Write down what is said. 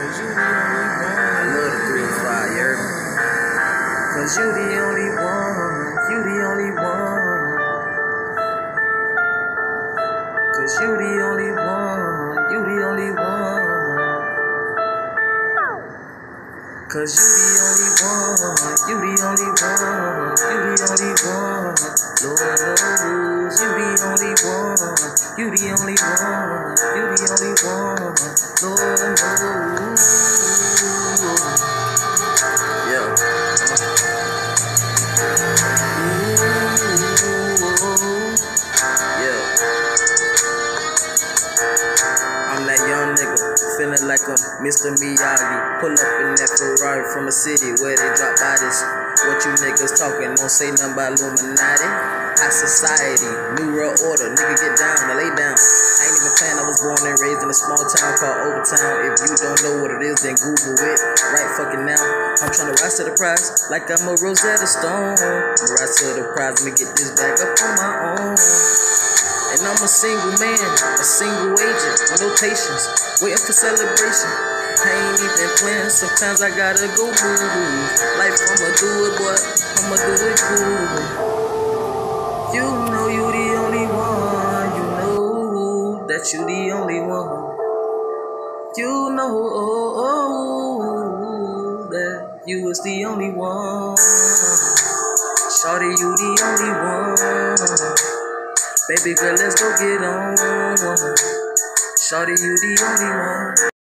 I love the 3 and 5, you heard me? Cause you the only one, you the only one. Cause you the only one, you the only one. Cause you the only one, you the only one, you the only one. Lord knows you the only one, you the only one, you the only one. Lord knows. Yeah. Yeah. I'm that young nigga, feeling like I'm Mr. Miyagi. Pull up in that Ferrari from a city where they drop bodies. What you niggas talking? Don't say nothing about Illuminati. High society, new world order. Nigga get down, now lay down. I ain't even playing, I was born and raised in a small town called Overtown. If you don't know what it is, then Google it. Right fucking now, I'm trying to rise to the prize like I'm a Rosetta Stone. I'm rise to the prize, let me get this back up on my own. And I'm a single man, a single agent, with no patience, waiting for celebration. I ain't even playing, sometimes I gotta go move. Life, I'ma do it, boy, I'ma do it cool. You know you the only one, you know that you the only one. You know that you is the only one. Shawty, you the only one. Baby girl, let's go get on. Shawty, you the only one.